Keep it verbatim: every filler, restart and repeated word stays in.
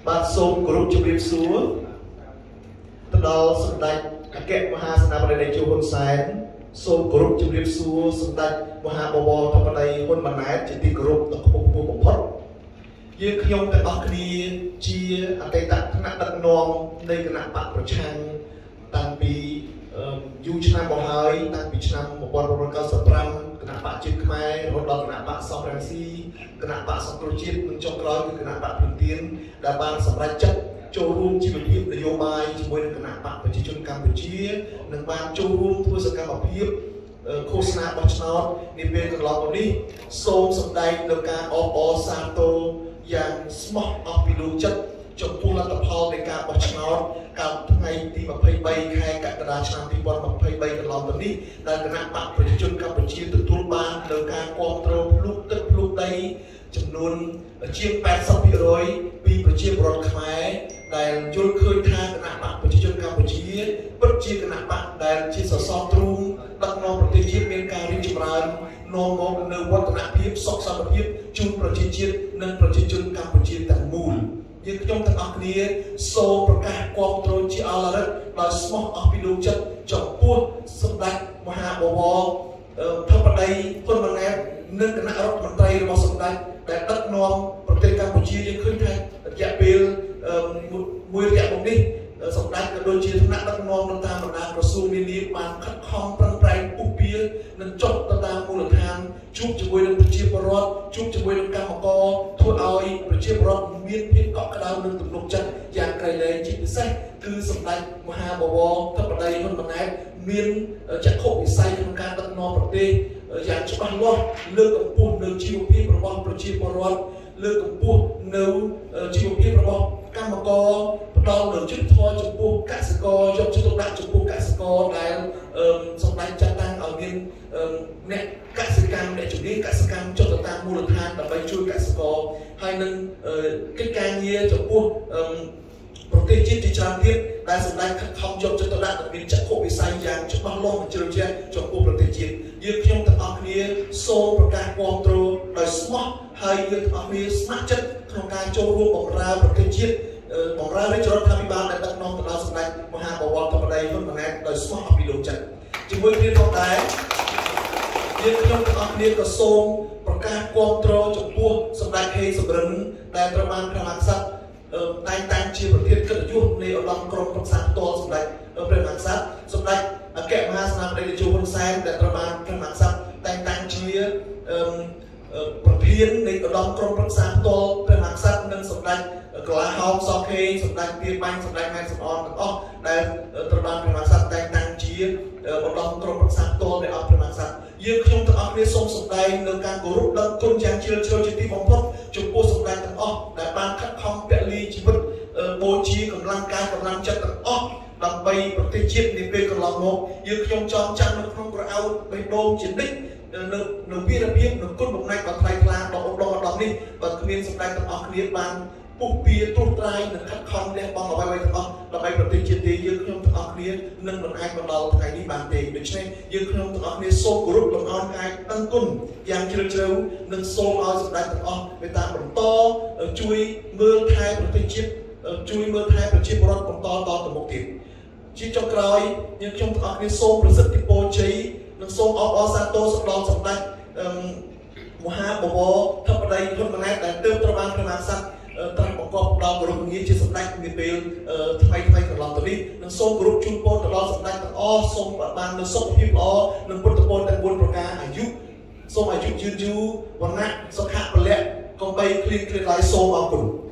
បាទសូមគោរពជម្រាបសួរទៅដល់សម្ដេចអគ្គមហាសេនាបតីតេជោហ៊ុនសែនសូមគោរពជម្រាបសួរសម្ដេចមហាបវរធិបតីហ៊ុនម៉ាណែតជាទីគោរពដ៏ខ្ពង់ខ្ពស់បំផុតយើងខ្ញុំទាំងអស់គ្នាជាអតីតថ្នាក់ដឹកនាំនៃគណៈបកប្រឆាំងតាំងពីយូរឆ្នាំមកហើយតាំងពីឆ្នាំmột nghìn chín trăm chín mươi lămគណៈបកជាតិខ្មែររហូតដល់គណៈបកសំរងស៊ីគណៈបកសង្គ្រោះជាតិនិងចុងក្រោយគឺគណៈបកភ្លំទៀនដែលបានសម្រេចចិត្តចូលរួមជីវភាពនយោបាយជាមួយនឹងគណៈបកប្រជាជនកម្ពុជានិងបានចូលរួមធ្វើសកម្មភាពឃោសនាបោះឆ្នោតនាពេលកន្លងមកនេះសូមសម្ដែងនៅការអបអរសាទរយ៉ាងស្មោះអស់ពីដួងចិត្តចំពោះលទ្ធផលនៃការបោះឆ្នោតកាលថ្ងៃទីยี่สิบสามខែកក្កដាឆ្នាំยี่สิบยี่สิบสามកន្លងទៅនេះដែលគណៈបកប្រជាជនកម្ពុជាទទួលបាននៅការគ្រប់គ្រងភ្លុកទឹកភ្លុកដីចំនួនជាងแปดสิบភាគរយពីប្រជាពលរដ្ឋខ្មែរដែលយល់ឃើញថាគណៈបកប្រជាជនកម្ពុជាពិតជាគណៈបកដែលជាសសរទ្រូងដឹកនាំប្រទេសជាតិមានការរីកចម្រើននាំមកនូវវឌ្ឍនភាពសុខសន្តិភាពជូនប្រជាជាតិនិងប្រជាជនកម្ពុជាទាំងមូលយើងខ្ញុំទាំងអស់គ្នាសូមប្រកាសគាំទ្រជាអឡរិទ្ធដោយស្មោះអស់ពីដួងចិត្តចំពោះសម្ដេចមហាបវរធិបតីហ៊ុនម៉ាណែតនិងគណៈរដ្ឋមន្ត្រីរបស់សម្ដេចដែលដឹកនាំប្រទេសកម្ពុជាយើងឃើញថារយៈពេលមួយរយៈមកនេះសម្ដេចក៏ដូចជាថ្នាក់ដឹកនាំនៅតាមបណ្ដាក្រសួងនានាបានខិតខំប្រឹងប្រែងពុះពៀនិងចុះទៅតាមមូលដ្ឋានជួបជាមួយនឹងប្រជាពលរដ្ឋជួបជាមួយនឹងកម្មករធ្វើឲ្យប្រជាពលរដ្ឋមានភាពកក់ក្ដៅនិងទំនុកចិត្តយ៉ាងក្រៃលែងជាពិសេសគឺសម្ដេចមហាបវរធិបតីហ៊ុនម៉ាណែតមានចក្ខុវិស័យក្នុងការដឹកនាំប្រទេសយ៉ាងច្បាស់លាស់លើកកម្ពស់នៅជីវភាពរបស់ប្រជាពលរដ្ឋលើកកម្ពស់នៅជីវភាពរបស់កម្មករផ្ដល់នូវយុត្តិធម៌ចំពោះកសិករយកចិត្តទុកដាក់ចំពោះកសិករដែលសម្ដេចចាត់តាំងឲ្យមានអ្នកកសិកម្មអ្នកជំនាញកសិកម្មចុះទៅតាមមូលដ្ឋានដើម្បីជួយកសិករហើយនឹងកិច្ចការងារចំពោះប្រទេសជាតិជាច្រើនទៀតដែលសម្ដេចខិតខំយកចិត្តទុកដាក់ទៅមានចក្ខុវិស័យយ៉ាងច្បាស់លាស់និងជ្រៅជ្រះចំពោះប្រទេសជាតិយើងខ្ញុំទាំងអស់គ្នាសូមប្រកាសគាំទ្រដោយស្មោះហើយយើងទាំងអស់គ្នាស្ម័គ្រចិត្តក្នុងការចូលរួមបម្រើប្រទេសជាតិបម្រើរាជរដ្ឋាភិបាលដែលដឹកនាំទៅដល់សម្ដេចមហាបវរធិបតីហ៊ុនម៉ាណែតដោយស្មោះអស់ពីដួងចិត្តជាមួយគ្នាផងដែរយើងខ្ញុំទាំងអស់គ្នាក៏សូមប្រកាសគាំទ្រចំពោះសម្ដេចហេសំរិនដែលត្រូវបានព្រះមហាក្សត្រតែងតាំងជាប្រធានកិត្តិយសនៃឧត្តមក្រុមប្រឹក្សាផ្ទាល់សម្ដេចព្រះមហាក្សត្រសម្ដេចអគ្គមហាសេនាបតីតេជោហ៊ុនសែនដែលត្រូវបានព្រះមហាក្សត្រតែងតាំងជាប្រធាននៃឧត្តមក្រុមប្រឹក្សាផ្ទាល់ព្រះមហាក្សត្រនិងសម្ដេចកលាហោមសខេសម្ដេចទាបាញ់សម្ដេចម៉ែនសំអនទាំងអស់ដែលត្រូវបានព្រះមហាក្សត្រតែងតាំងជាឧត្តមក្រុមប្រឹក្សាផ្ទាល់នៃអង្គព្រះមហាក្សត្រយើងខ្ញុំទាំងអស់គ្នាសូមសម្ដែងនៅការគោរពដឹងគុណយ៉ាងជ្រាលជ្រៅជាទីបំផុតចំពោះសម្ដេចទាំងអស់ដែលបានខិតខំពលីជីវិតបូជាកម្លាំងកាយកម្លាំងចិត្តទាំងអស់ដើម្បីប្រទេសជាតិនាពេលកន្លងមកយើងខ្ញុំចងចាំនៅក្នុងក្រអៅបេះដូងជានិច្ចនៅនៅវីរភាពនៅគុណបំណាច់ដ៏ថ្លៃថ្លាដ៏ឧត្តមឧត្តមនេះបើគ្មានសម្ដេចទាំងអស់គ្នាបានពុះពៀត្រួសត្រាយនិងខិតខំលះបង់អ្វីៗទាំងអស់ដើម្បីប្រទេសជាតិទេយើងខ្ញុំទាំងអស់គ្នានឹងមិនអាចមកដល់ថ្ងៃនេះបានទេដូច្នេះយើងខ្ញុំទាំងអស់គ្នាសូមគោរពលំអរកាយដឹងគុណយ៉ាងជ្រាលជ្រៅនិងសូមឲ្យសម្ដេចទាំងអស់មេត្តាបន្តជួយមើលថែប្រទេសជាតិជួយមើលថែប្រជាពលរដ្ឋបន្តតទៅមុខទៀតជាចុងក្រោយយើងខ្ញុំទាំងអស់គ្នាសូមប្រសិទ្ធពរជ័យនិងសូមអបអរសាទរសម្ដងសម្ដេចមហាបវរធិបតីហ៊ុនម៉ាណែតដែលទើបត្រូវបានព្រះមហាក្សត្រត្រាស់បង្គាប់ដល់គោរពងារជាសម្ដេចនាពេលថ្មីថ្មីកន្លងទៅនេះនិងសូមគោរពជូនពរទៅដល់សម្ដេចទាំងអស់សូមបាននូវសុខភាពល្អនិងពុទ្ធពរទាំងបួនប្រការអាយុសូមអាយុយឺនយូរវណ្ណៈសុខៈពលៈកុំបីឃ្លៀងឃ្លាតឡើយសូមអរគុណ